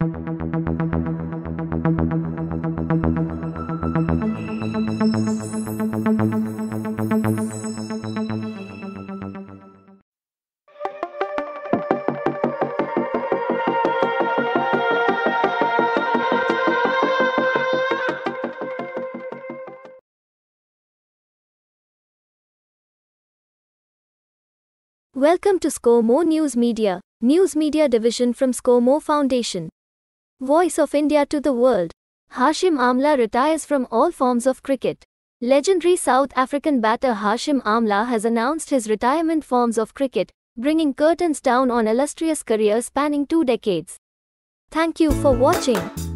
Welcome to Score More News Media, news media division from Score More Foundation. Voice of India to the world. Hashim Amla retires from all forms of cricket. Legendary South African batter Hashim Amla has announced his retirement forms of cricket, bringing curtains down on illustrious career spanning 2 decades. Thank you for watching.